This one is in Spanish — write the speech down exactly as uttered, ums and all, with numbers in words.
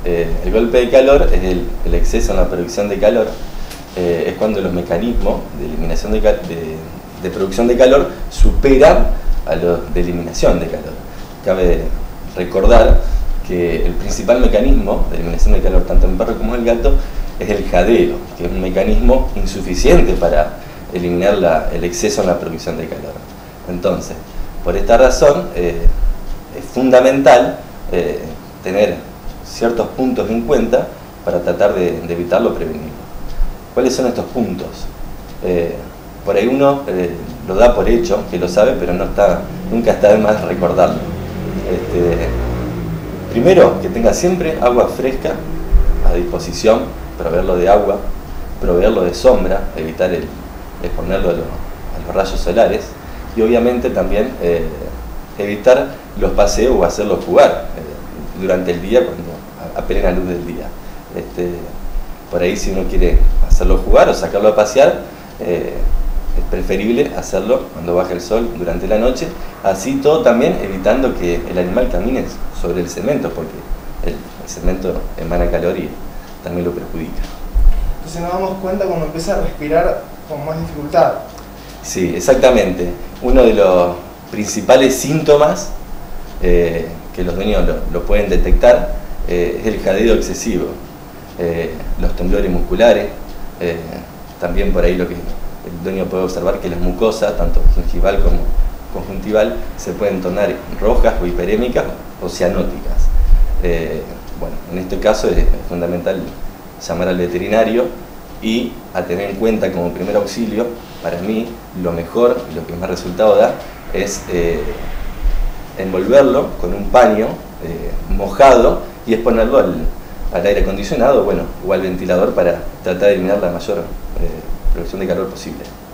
Eh, el golpe de calor es el, el exceso en la producción de calor, eh, es cuando los mecanismos de eliminación de, de, de producción de calor superan a los de eliminación de calor. Cabe recordar que el principal mecanismo de eliminación de calor, tanto en el perro como en el gato, es el jadeo, que es un mecanismo insuficiente para eliminar la, el exceso en la producción de calor. Entonces, por esta razón, eh, es fundamental eh, tener ciertos puntos en cuenta para tratar de, de evitarlo o prevenirlo. ¿Cuáles son estos puntos? Eh, por ahí uno eh, lo da por hecho, que lo sabe, pero no está, nunca está de más recordarlo. Este, primero, que tenga siempre agua fresca a disposición, proveerlo de agua, proveerlo de sombra, evitar el, exponerlo a, lo, a los rayos solares, y obviamente también eh, evitar los paseos o hacerlos jugar eh, durante el día, cuando a, a plena luz del día. Este, por ahí, si uno quiere hacerlo jugar o sacarlo a pasear, eh, es preferible hacerlo cuando baja el sol durante la noche, así todo también evitando que el animal camine sobre el cemento, porque el, el cemento emana calor y también lo perjudica. Entonces nos damos cuenta cuando empieza a respirar con más dificultad. Sí, exactamente. Uno de los principales síntomas eh, que los dueños lo, lo pueden detectar eh, es el jadeo excesivo, eh, los temblores musculares, eh, también por ahí lo que el dueño puede observar que las mucosas, tanto gingival como conjuntival, se pueden tornar rojas o hiperémicas o cianóticas. Eh, bueno, en este caso es fundamental llamar al veterinario y a tener en cuenta como primer auxilio, para mí lo mejor y lo que más resultado da es eh, envolverlo con un paño eh, mojado y exponerlo al, al aire acondicionado, bueno, o al ventilador, para tratar de eliminar la mayor eh, producción de calor posible.